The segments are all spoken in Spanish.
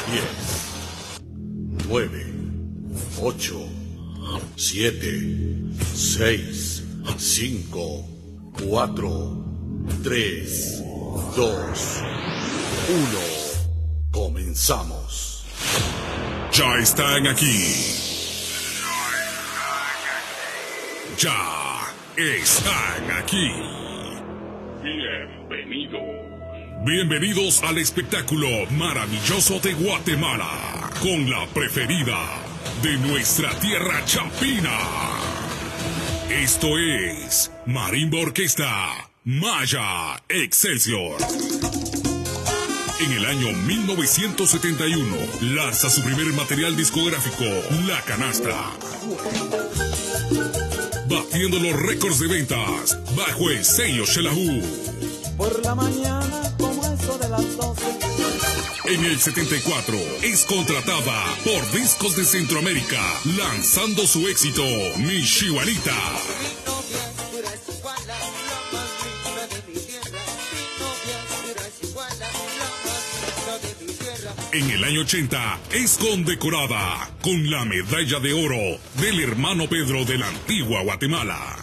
10, 9, 8, 7, 6, 5, 4, 3, 2, 1. Comenzamos. Ya están aquí. Ya están aquí. Bienvenidos al espectáculo maravilloso de Guatemala, con la preferida de nuestra tierra chapina. Esto es Marimba Orquesta Maya Excelsior. En el año 1971 lanza su primer material discográfico, La Canasta, batiendo los récords de ventas bajo el sello Xelajú. Por la mañana, como eso de las 12. En el 74 es contratada por Discos de Centroamérica, lanzando su éxito Mi Chihuahuita. En el año 80 es condecorada con la medalla de oro del hermano Pedro de la antigua Guatemala.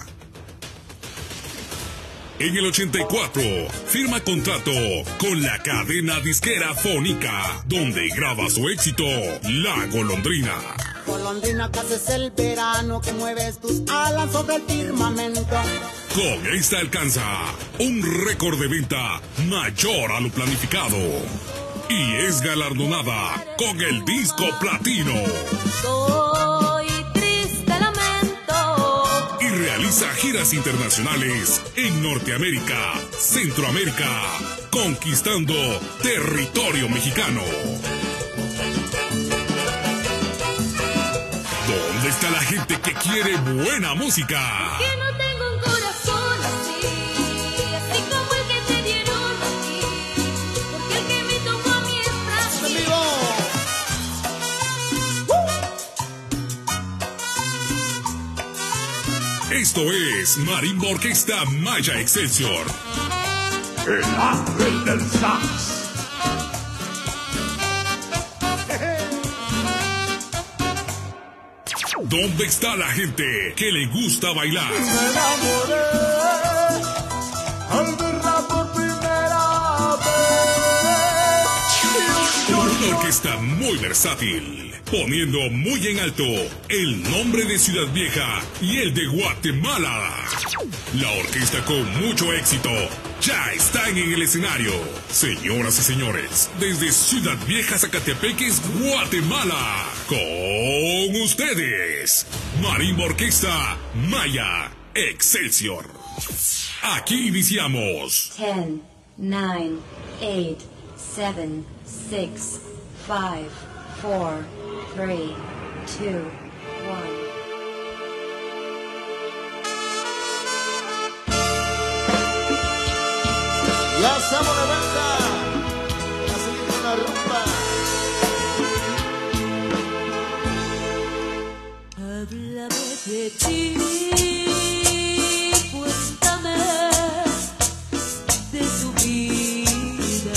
En el 84 firma contrato con la cadena disquera Fónica, donde graba su éxito La Golondrina. Golondrina, que haces el verano, que mueves tus alas sobre el firmamento. Con esta alcanza un récord de venta mayor a lo planificado y es galardonada con el disco platino. Soy triste, lamento. Y realiza giras internacionales en Norteamérica, Centroamérica, conquistando territorio mexicano. ¿Dónde está la gente que quiere buena música? Que no tengo un corazón así, así como el que te dieron a ti, porque el que me tomó a mí es frágil. Esto es Marimba Orquesta Maya Excelsior. El ángel del sax. ¿Dónde está la gente que le gusta bailar? Me enamoré al verla por primera vez. Una orquesta muy versátil, poniendo muy en alto el nombre de Ciudad Vieja y el de Guatemala. La orquesta con mucho éxito ya están en el escenario. Señoras y señores, desde Ciudad Vieja, Zacatepeques, Guatemala, con ustedes, Marimba Orquesta Maya Excelsior. Aquí iniciamos. 10, 9, 8, 7, 6, 5, 4, 3, 2, 1. Ya estamos de vuelta. A seguir con la rumba. Háblame de ti, cuéntame de tu vida.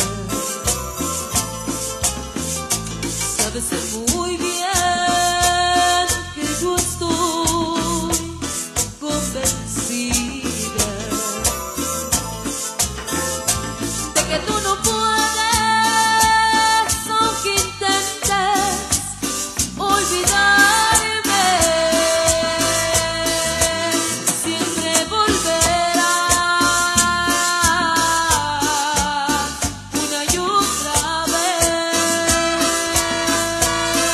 Sabes muy bien que yo estoy convencida de que tú no puedes, aunque intentes olvidarme. Siempre volverás una y otra vez.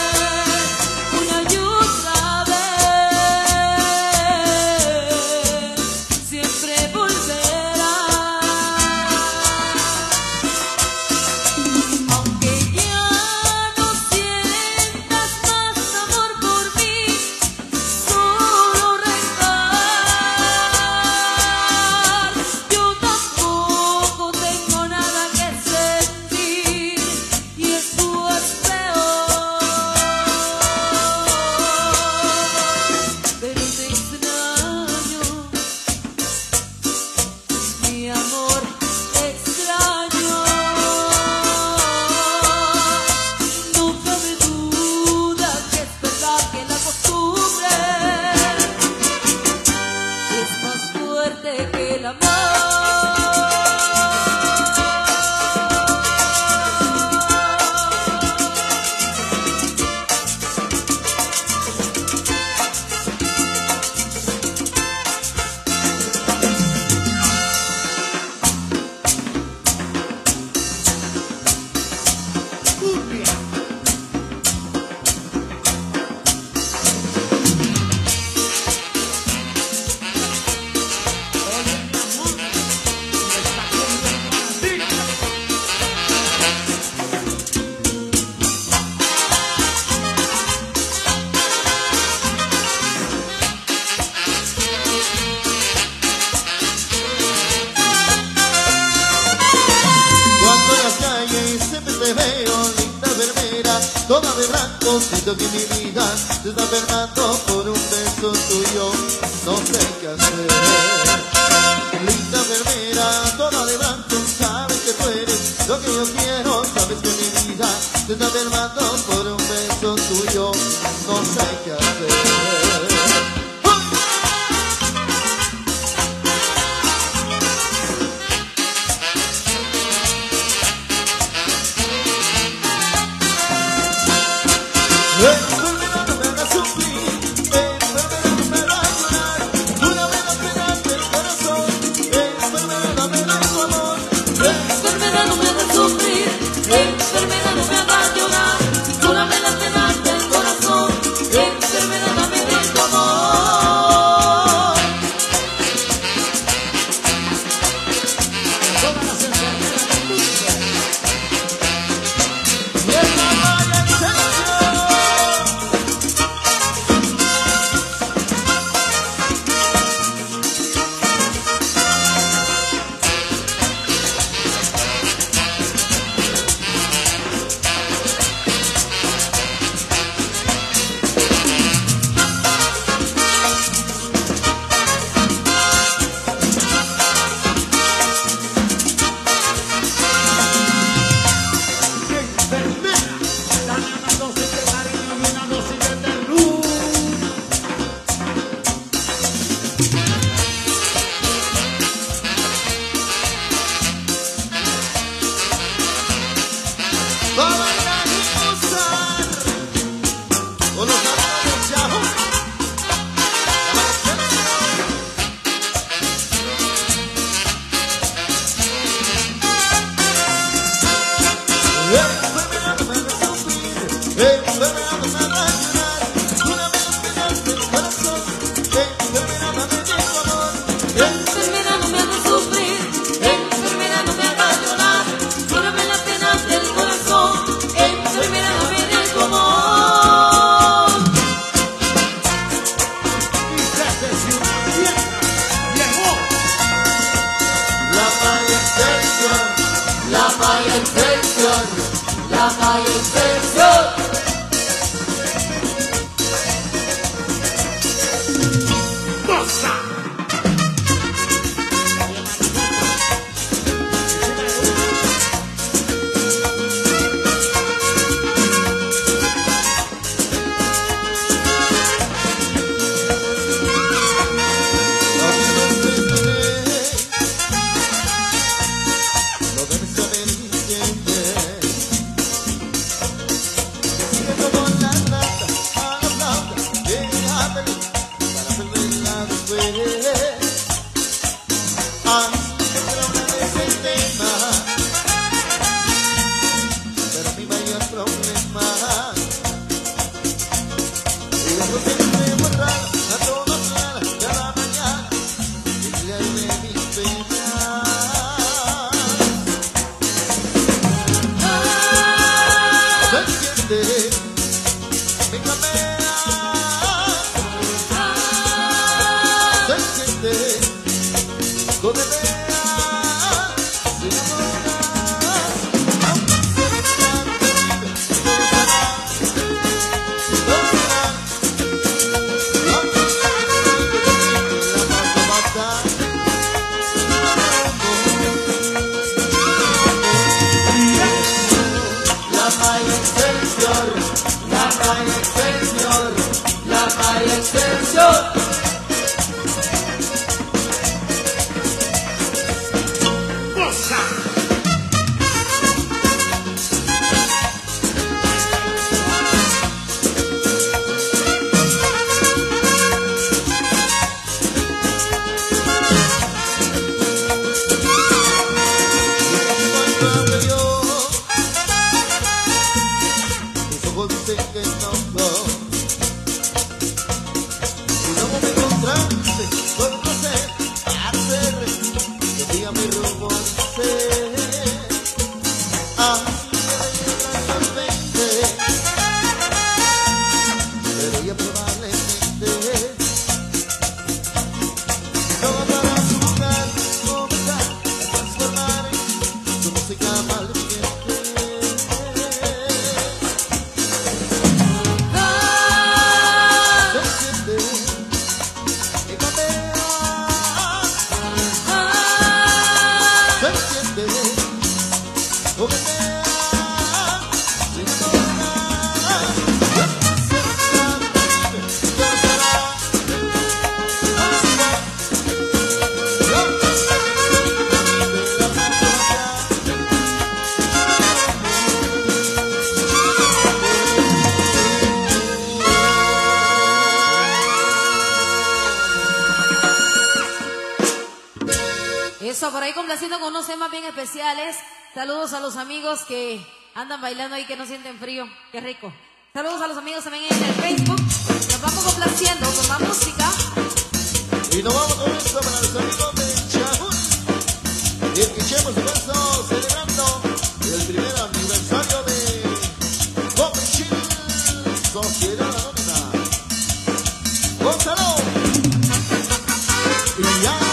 rinconcito que mi vida se está enfermando por un beso tuyo. No sé qué hacer. Linda enfermera, toda de blanco, sabes que tú eres lo que yo quiero. Sabes que mi vida se está enfermando por un beso tuyo. No sé qué hacer. Enfermera, no me hagas sufrir, enfermera, no me hagas llorar, tú no me das penas del corazón, enfermera, dame de tu amor. Enfermera, no me hagas sufrir, enfermera, no me hagas llorar, cúrame las penas del corazón, enfermera, dame de tu amor. Todas las enfermeras del mundo. Y es la mala excepción. Enfermera, dame una dosis de cariño y una dosis de ternura. Va a bailar y gozar con los amigos de Yahoo. Enfermera, no me hagas sufrir, enfermera, no me hagas llorar, cúrame las penas del corazón, enfermera, dame de tu amor. Enfermera, no me hagas sufrir, enfermera, no me hagas llorar, cúrame las penas del corazón, enfermera, dame de tu amor. Y desde Ciudad Vieja llegó La mala excepción, La mala infección, la mala infección. Bossa. lo debes saber y entiende. Siendo con la plata a la flauta, llega feliz para perderla después. Ay, era una vez el tema, pero mi mayor problema es la noche borrada a todas horas, cada mañana, y le de mis penas. Se entiende, mi camera. Se entiende, con idea, se enamora. Aunque se tan terrible, no será, no será. Aunque se terrible, la vas a matar. La mala excepción, la mala excepción, la mala excepción. Bossa. Cuando hablo yo, mis ojos dicen que no. Y luego me encontraste con un placer hacer que un día mi rumbo dice. Ay, me los 20, pero ya probablemente no para jugar, comenzar a transformar tu música malviviente. Eso, por ahí complaciendo con unos temas bien especiales. Saludos a los amigos que andan bailando ahí, que no sienten frío. Qué rico. Saludos a los amigos también en el Facebook. Nos vamos complaciendo con la música. Y nos vamos con esto para los amigos de Chajún. Y escuchemos su verso celebrando el primer aniversario de Comichil Sociedad Anónima. ¡Gózalo! Y ya.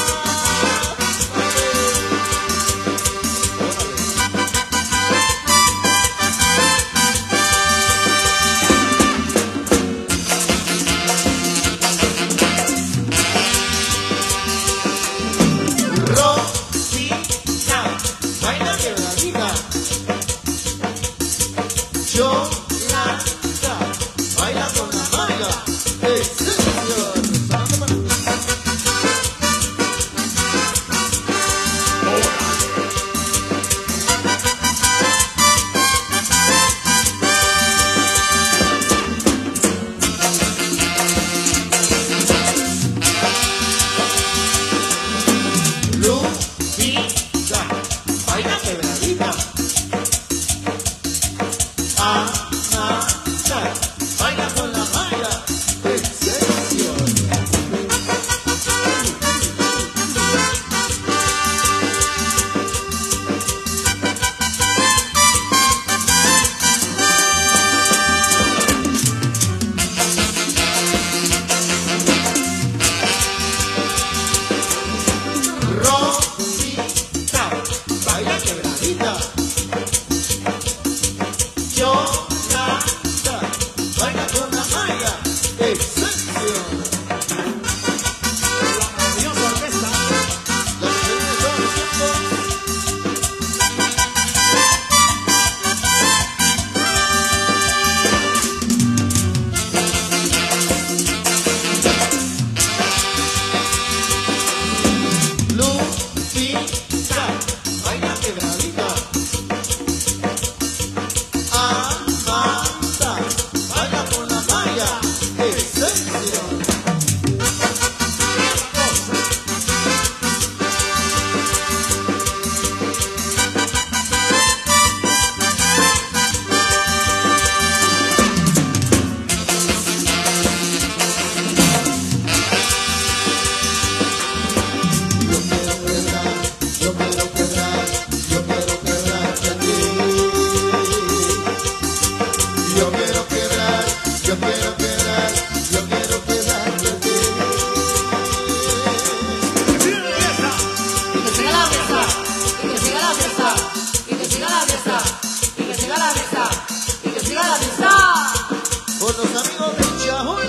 Con los amigos de Chajún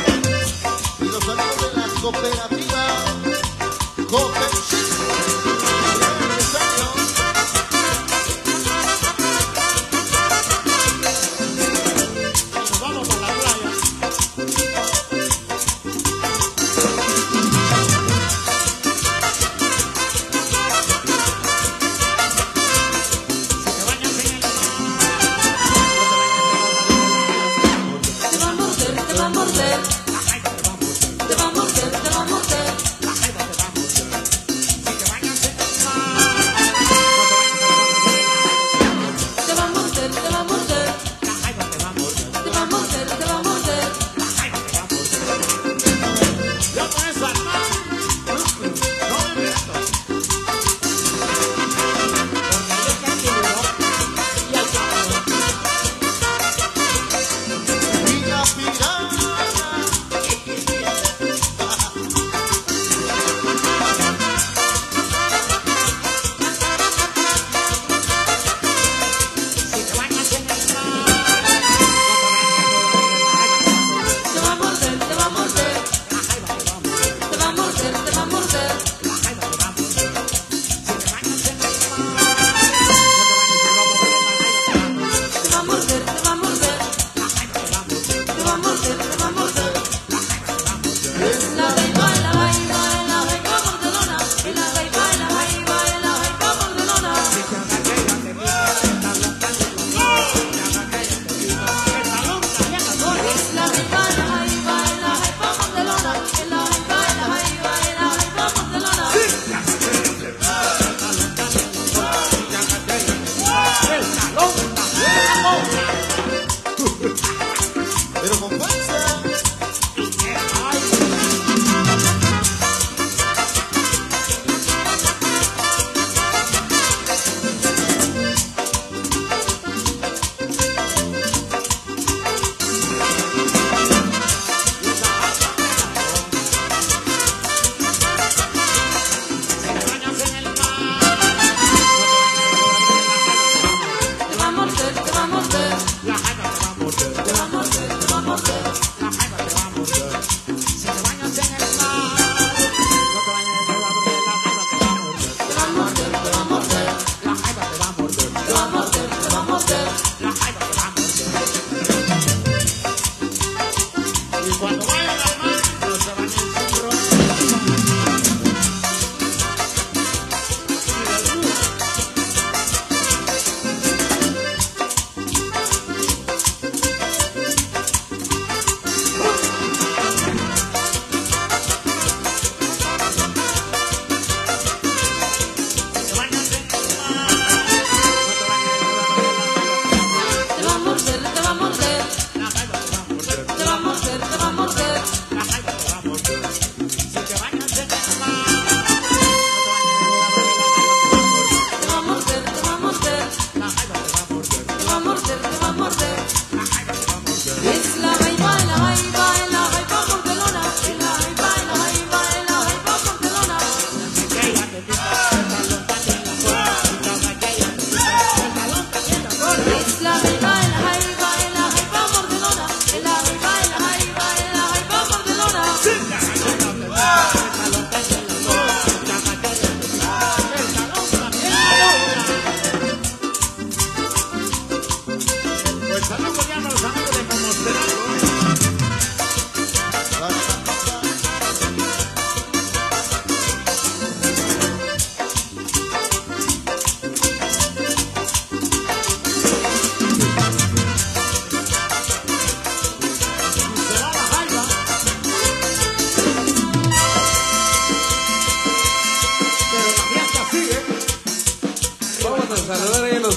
y los amigos de la cooperativa Comichil. Nos vamos para la playa. Si te bañas en el mar, Te va a morder, te va a morder. Te va a morder, te va a morder.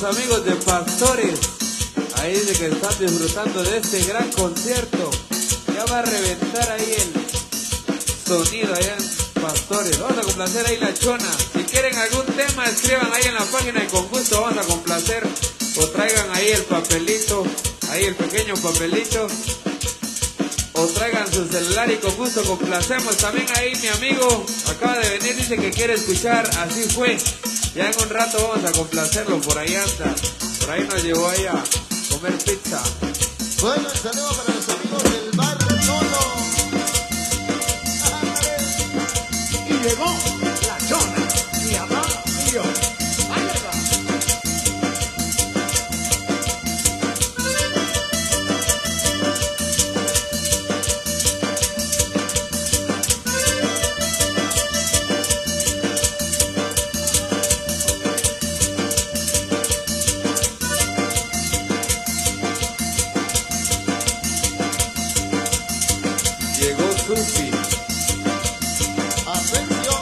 amigos de Pastores. Ahí dice que están disfrutando de este gran concierto. Ya va a reventar ahí el sonido allá en Pastores. Vamos a complacer ahí La Chona. Si quieren algún tema, escriban ahí en la página y con gusto vamos a complacer. O traigan ahí el papelito, ahí el pequeño papelito. O traigan su celular y con gusto complacemos. También ahí mi amigo acaba de venir, dice que quiere escuchar Así Fue. Ya en un rato vamos a complacerlo, por ahí anda. Por ahí nos llevó ahí a comer pizza. Bueno, el saludo para los amigos del bar Nono. Y llegó La Chona, mi mamá y yo. Ahí va. Llegó Sufi. Asensio.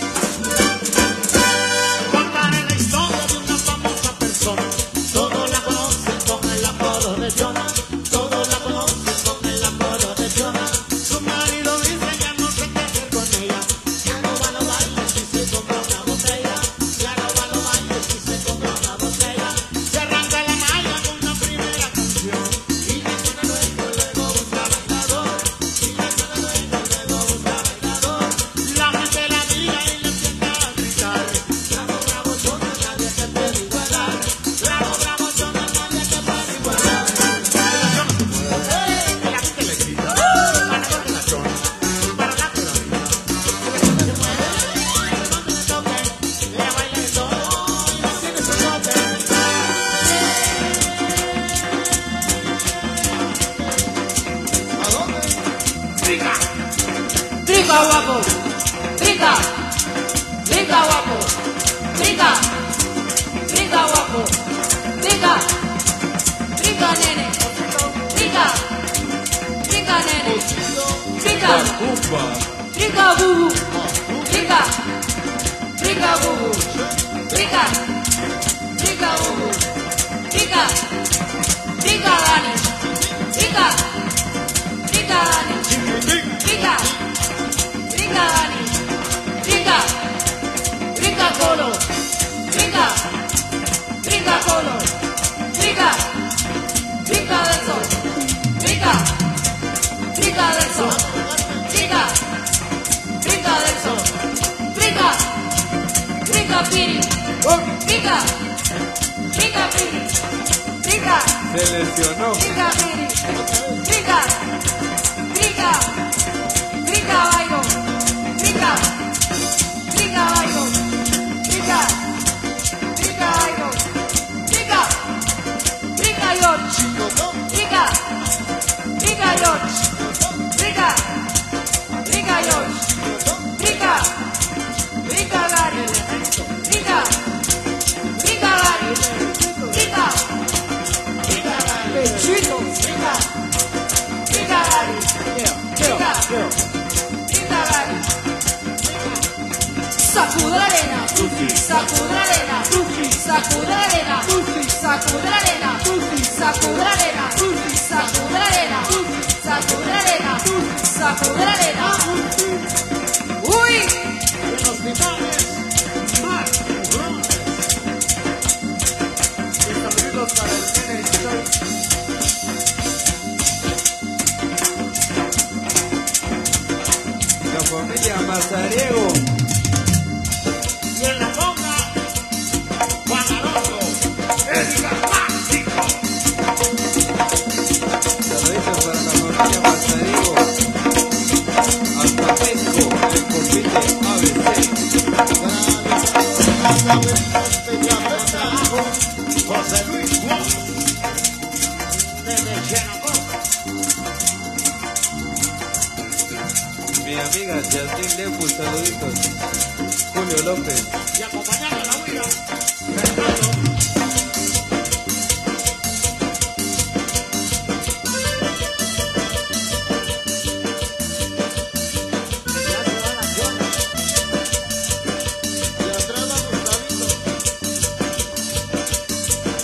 Contaré la historia de una famosa persona. Todos la conocen con el apodo de Chona. Todos la conocen con el apodo de Chona. Su marido dice que no sé qué hacer con ella. Ya no va a los bailes y se compra una botella. Ya no va a los bailes y se compra una botella. Se arranca la malla con una primera canción. Y le suena luego, luego busca bailador. Y le suena luego, luego busca bailador. La gente la mira y le empieza a gritar. Bravo, bravo, Chona, nadie te puede igualar. Bravo, bravo, Chona, nadie te puede igualar. Y la gente le grita. Ganador de La Chona. Para la peronita. Y la gente se mueve. Donde le toque. Ella baila de todo. Y no tiene su toque. ¿A dónde? Rica. Rica guapo, rica, rica guapo, rica, rica guapo, rica, rica nene, rica, rica nene, rica, Upa. rica bubu, rica, rica bubu, rica, rica bubu, rica, rica Dani, rica, rica Dani, rica. Rica Dani, rica, rica Colo, rica, rica Colo, rica, rica Delso, rica, rica Delso, rica, rica Delso, rica, rica Piri, rica, rica Piri, rica, Se lesionó. rica Piri, rica, rica, rica Bailo, rica, rica Bailo, rica, rica Bailo, rica, rica George, rica, rica George, rica, rica George, rica, rica Gary, rica, rica Gary, rica, rica Gary, Pechito, rica, rica Gary, rica, rica Gary. Sacude la arena, sacude la arena, sacude la arena, sacude la arena, sacude la arena, sacude la arena, sacude la arena, sacude la arena. Uy, En los finales, Mark Rones. Y saludos para el nene Choy. La familia Mazariego. Y en la conga, Juan Alonso, el dramático. Saluditos para la familia Mazariego. Hasta México, el compite ABC. José Luis Juan, desde Cherapó. Mi amiga Yasmín Lepus, saluditos. Julio López. Y acompañando a la huida, Fernando. Y atrás va Gustavito.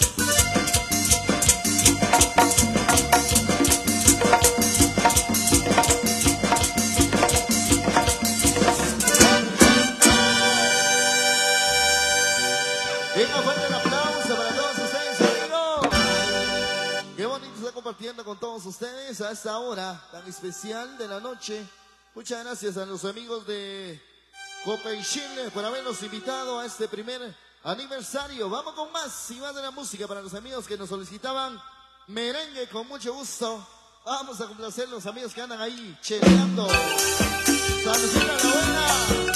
compartiendo con todos ustedes a esta hora tan especial de la noche. Muchas gracias a los amigos de Copa y Chile por habernos invitado a este primer aniversario. Vamos con más y más de la música para los amigos que nos solicitaban merengue con mucho gusto. Vamos a complacer a los amigos que andan ahí cheleando. Saludcita la buena.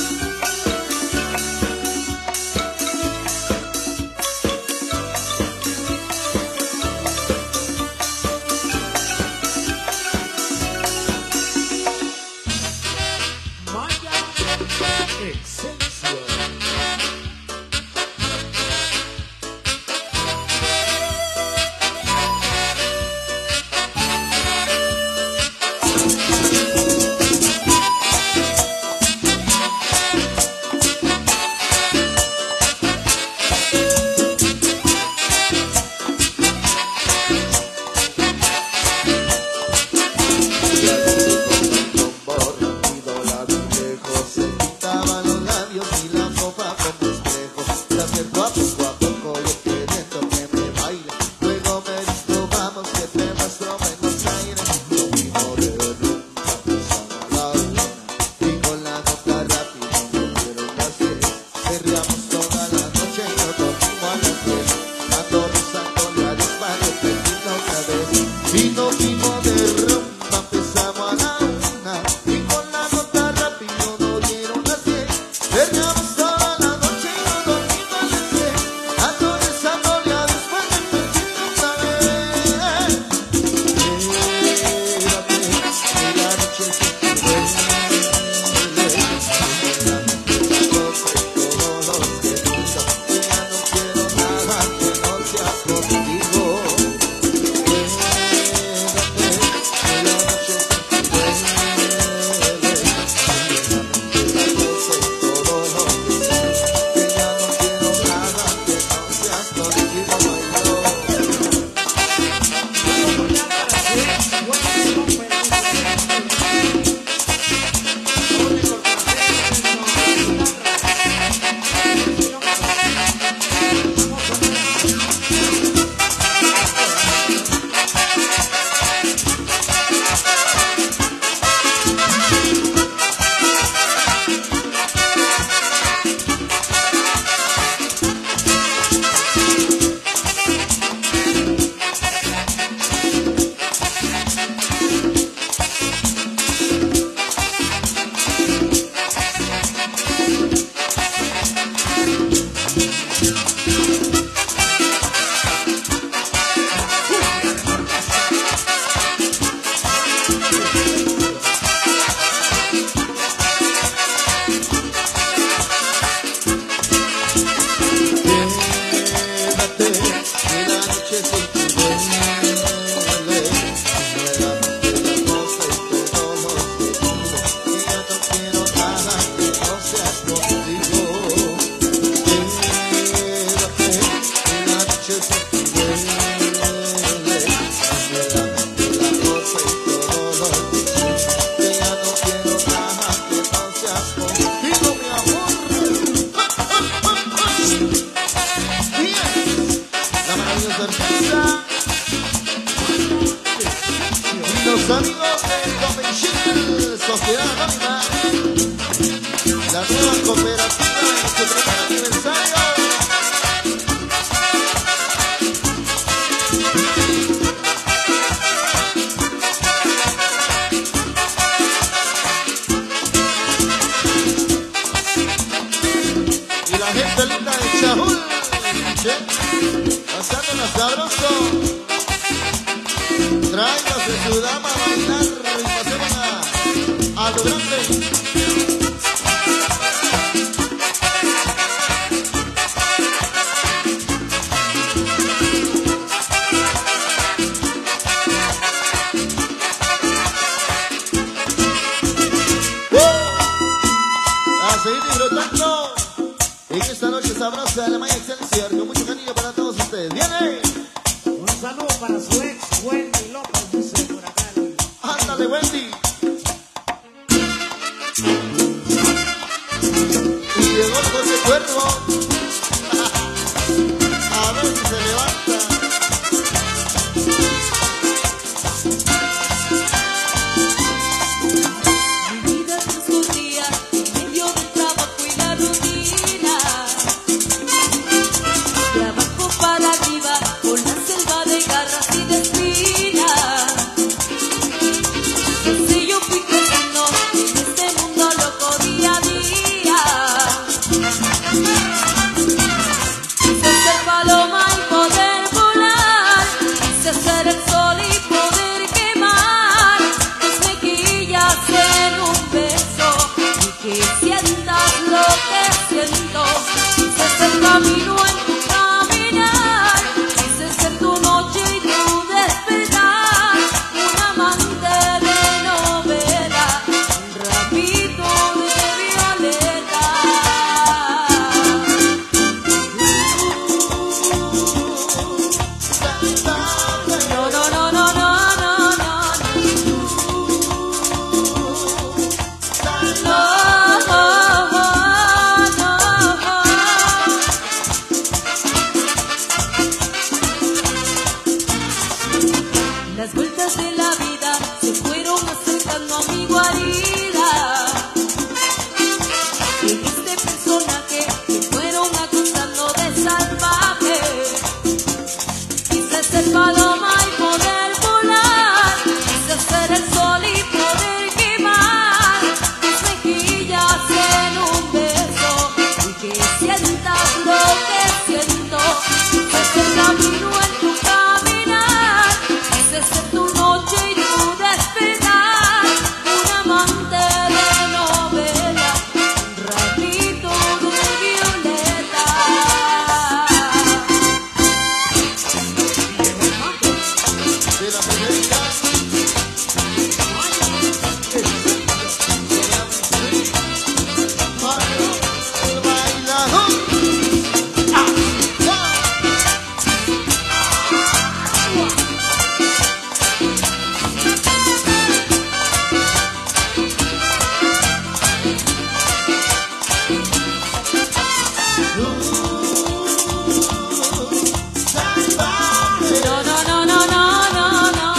Los amigos de Convention Sociedad Anónima, la nueva cooperativa en su primer aniversario. Y la gente linda de Chahul, pasándola sabroso. Tráigase su dama a bailar y pasemos a lo grande. A seguir disfrutando en esta noche sabrosa de la Maya Excelsior con mucho cariño para todos ustedes. ¡Viene! Un saludo para su ex, Wendy López, dice por acá. ¡Ándale, Wendy! Y llegó el José Cuervo. A ver si se levanta. la vida se fueron acercando a mi guarida. En este personaje me fueron acusando de salvaje. Quise ser paloma y poder volar, quise ser el sol y poder quemar tus mejillas en un beso y que sientas lo que siento. Quise ser camino en tu caminar, quise ser tu noche y tu despertar, un amante de novela, un ratito de violeta. De la primera. El bailador. No, no, no, no, no, no, no.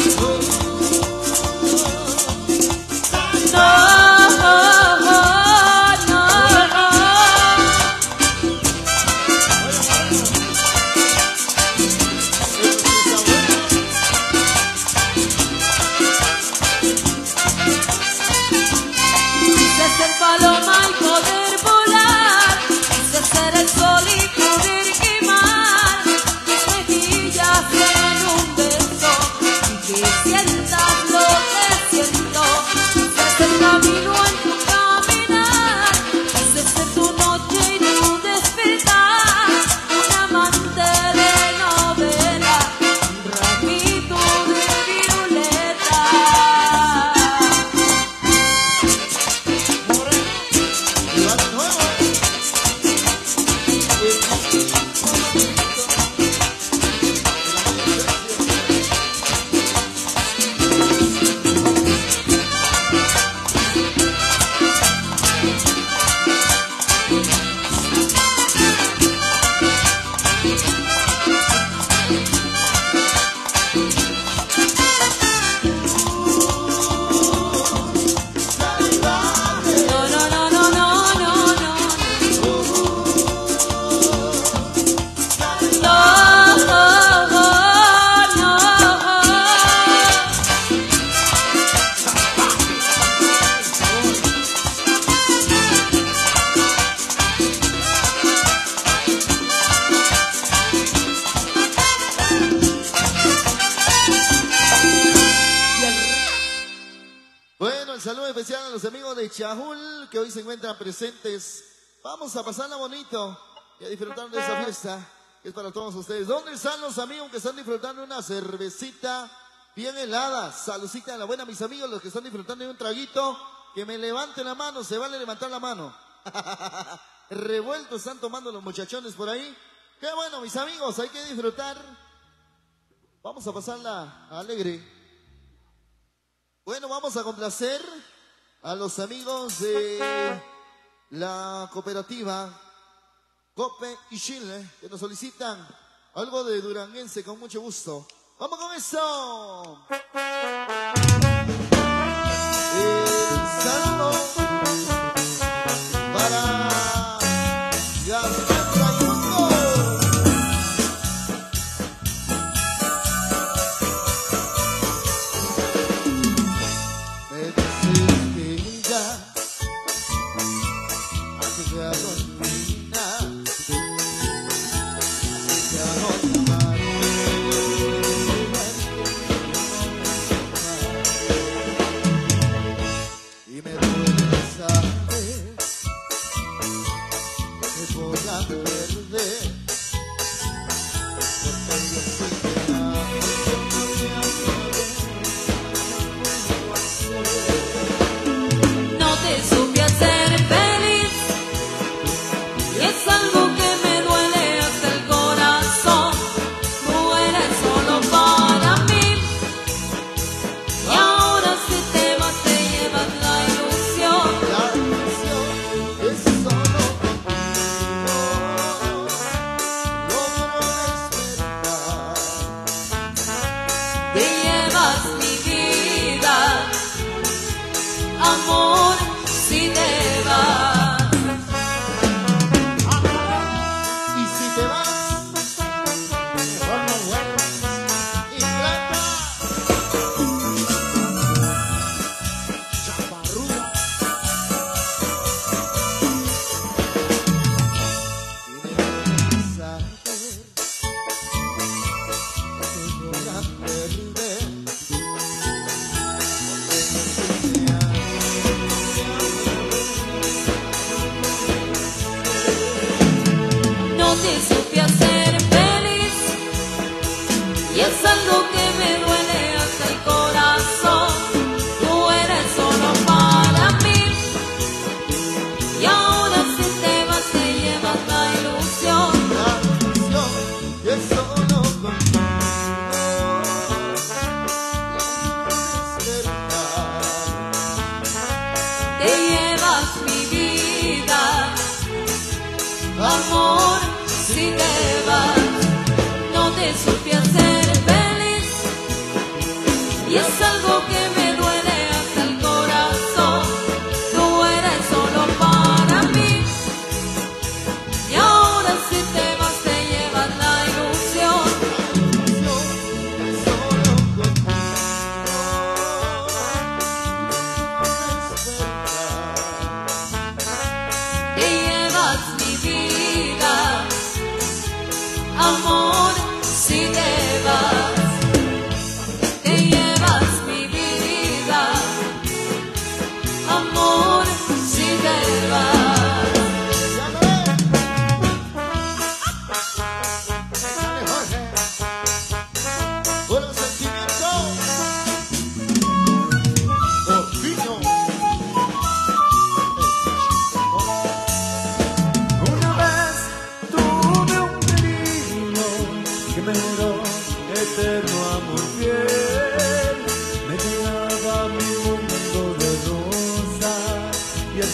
Quise ser paloma y poder volar, quise ser el sol y poder quemar tus mejillas en un beso y que sientas lo que siento. Quise ser camino en tu caminar, quise ser tu noche y tu despertar, un amante de novela, un ramito de violeta. Y va de nuevo. No, no, no, no, no, no, no. Bueno, el saludo especial a los amigos de Chajul que hoy se encuentran presentes. Vamos a pasarla bonito y a disfrutar de esa fiesta que es para todos ustedes. ¿Dónde están los amigos que están disfrutando de una cervecita bien helada? Saludcita de la buena, mis amigos, los que están disfrutando de un traguito, que me levanten la mano, se vale levantar la mano. Revuelto están tomando los muchachones por ahí. Qué bueno, mis amigos, hay que disfrutar. Vamos a pasarla alegre. Bueno, vamos a complacer a los amigos de la cooperativa Cope y Chile que nos solicitan algo de duranguense con mucho gusto. ¡Vamos con eso! El saludo para Gabriel Raimundo. Me dices que ya ha llegado a mi vida, ha llegado a mi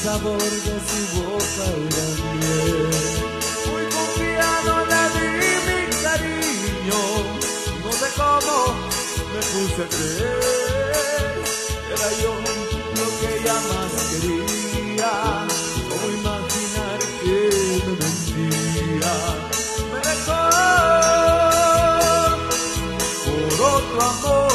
sabor de su boca era miel. Muy confiado le di mi cariño, no sé cómo me puse a creer. Era yo lo que ella más quería, cómo imaginar que me mentía. Me dejó por otro amor.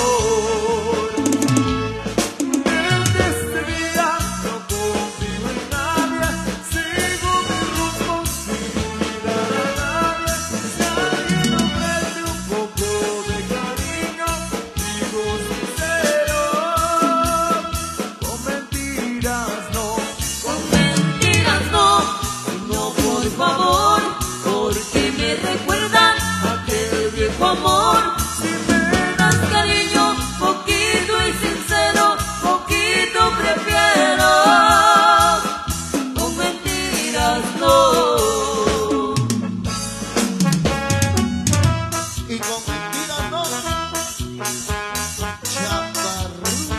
Amor, si me das cariño, poquito y sincero, poquito prefiero, con mentiras no. Y con mentiras no. Chaparruca.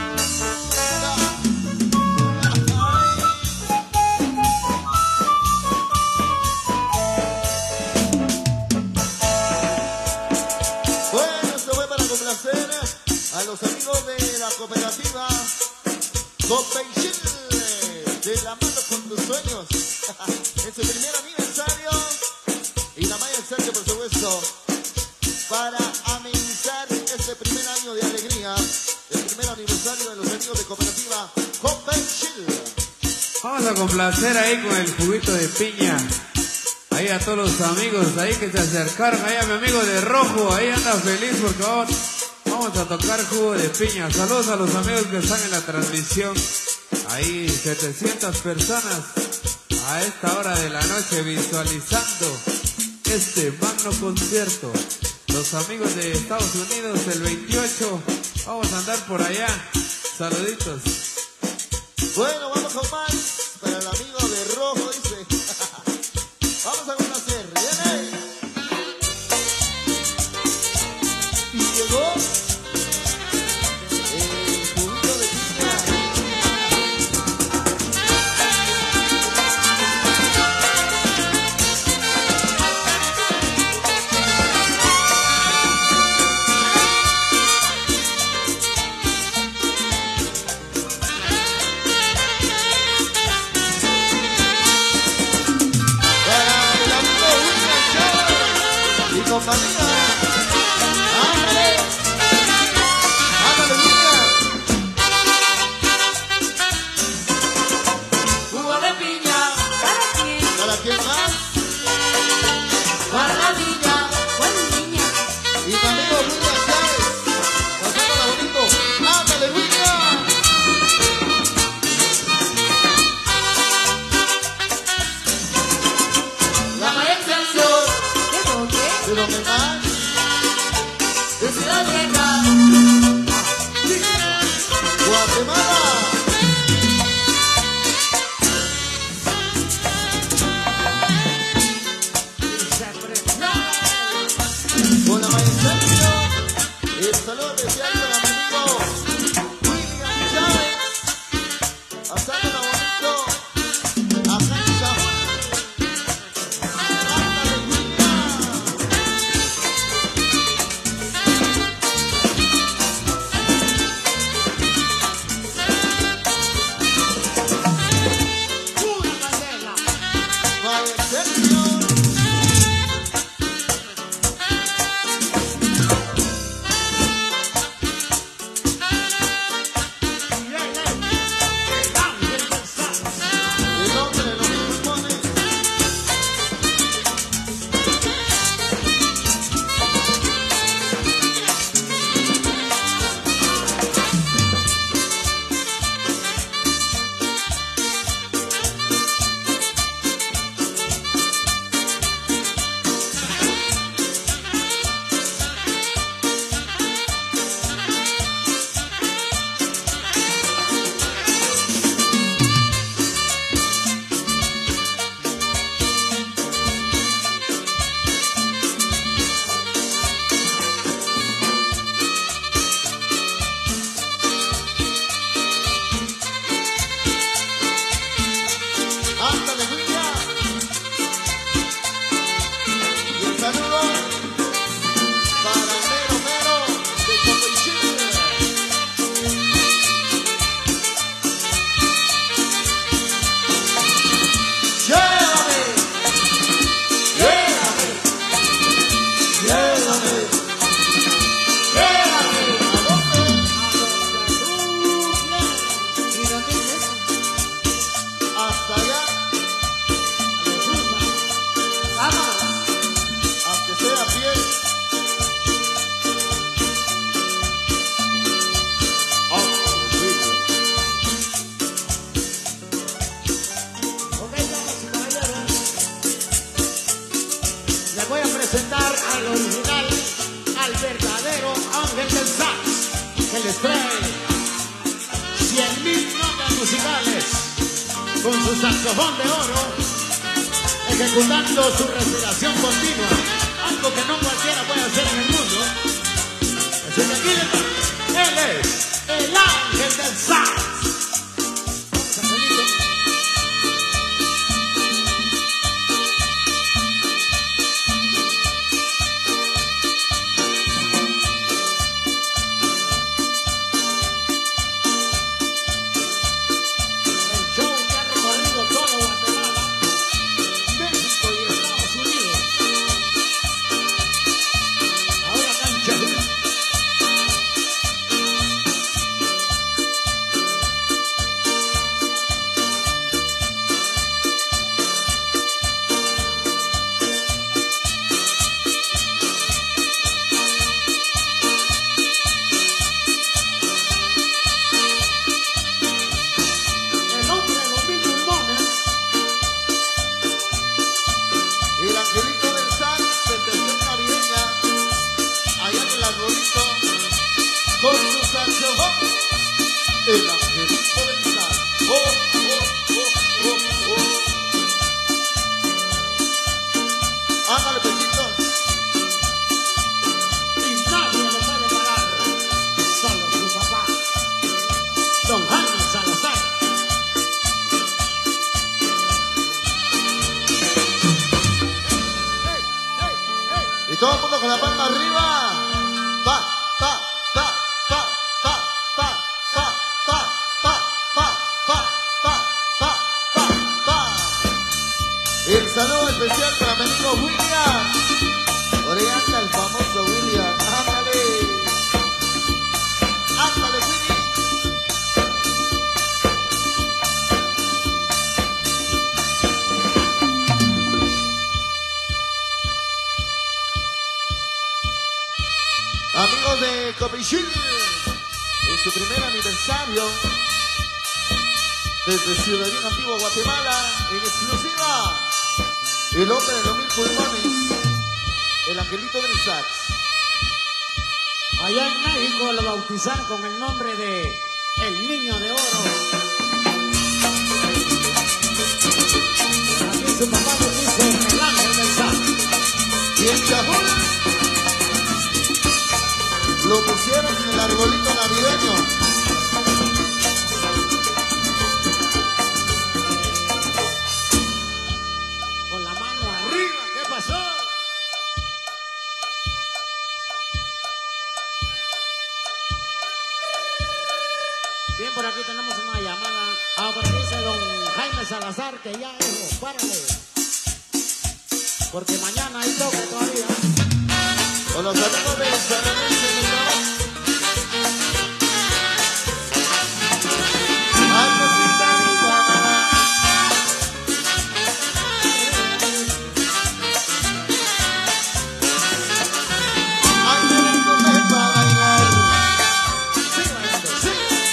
Bueno, esto fue para complacer a los amigos de la cooperativa Copenchil, de la mano con tus sueños. En su primer aniversario y la Maya Excelsior, por supuesto, para amenizar este primer año de alegría, el primer aniversario de los amigos de cooperativa Copenchil. Vamos a complacer ahí con el juguito de piña. Ahí a todos los amigos ahí que se acercaron, ahí a mi amigo de rojo, ahí anda feliz porque vamos a tocar jugo de piña. Saludos a los amigos que están en la transmisión. Ahí 700 personas a esta hora de la noche visualizando este magno concierto. Los amigos de Estados Unidos el 28, vamos a andar por allá. Saluditos. Bueno, vamos con más para el amigo de rojo, dice. Vamos a conocer, viene. Y llegó el juguito de piña. Compañía, ándale, ándale, William. Jugo de piña, ¿para quién? ¿Para quién más? Para la niña, ¿cuál niña? Y mi amigo William Chávez, pasándola bonito. Ándale, William. La Maya Excelsior. ¿De dónde? ¿De dónde más? al original, al verdadero ángel del sax, que les trae 100.000 notas musicales con su saxofón de oro, ejecutando su respiración continua, algo que no cualquiera puede hacer en el mundo. Así que aquí le va. Él es el ángel del sax. Vamos, Angelito. El show que ha recorrido todo Guatemala, México y Estados Unidos. Ahora cancha. El hombre de los 1000 pulmones. Y el angelito del sax de Tercer Navideña, allá en el arbolito, con su saxofón. El angelito del sax. Oh, oh, oh, oh, oh. Ándale, Pechito. Y nadie lo puede parar, solo su papá, don Jaime Salazar. Hey, hey, hey. Y todo el mundo con la palma arriba. Pa, pa, pa, pa, pa, pa, pa, pa, pa, pa, pa, pa, pa, pa, pa. El saludo especial para mi amigo William. Por ahí anda el famoso William. Ándale. Ándale, Willy. Amigos de Copichil, en su primer aniversario, desde Ciudadino Antiguo, Guatemala, en exclusiva, el hombre de los 1000 pulmones, el angelito del sax. Allá en México lo bautizaron con el nombre de El Niño de Oro. Aquí su papá le puso el ángel del sax. Y el Chajul lo pusieron en el arbolito navideño. Con la mano arriba, ¿qué pasó? Bien, por aquí tenemos una llamada. Ah, por aquí dice don Jaime Salazar que ya dijo, párale. Porque mañana hay toque todavía. Con los amigos de San Lorenzo, ay, cosita linda. Ángeles para bailar. Sí, bailando, sí.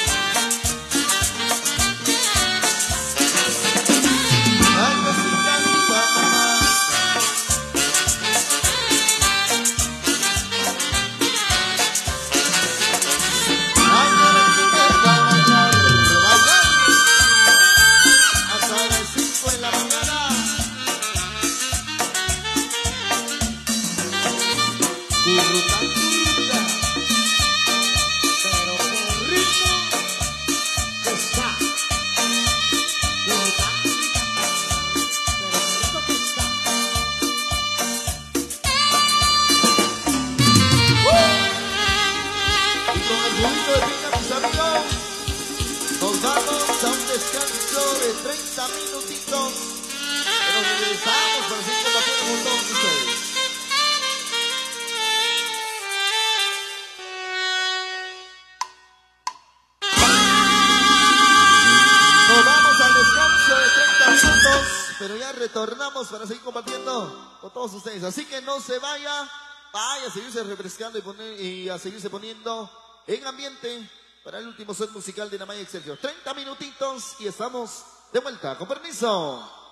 Ay, cosita linda, mamá. Ángeles para bailar, bailar. Hasta las 5 de la mañana. Currucantita. Pero qué rico está. Pero qué rico que está. Y con el juguito de piña, mis amigos, nos vamos a un descanso de 30 minutitos. Pero regresamos para seguir compartiendo con todos ustedes. Nos vamos al descanso de 30 minutos, pero ya retornamos para seguir compartiendo con todos ustedes. Así que no se vaya, vaya a seguirse refrescando y a seguirse poniendo en ambiente para el último set musical de Namaya Excelsior. 30 minutitos y estamos de vuelta. Con permiso.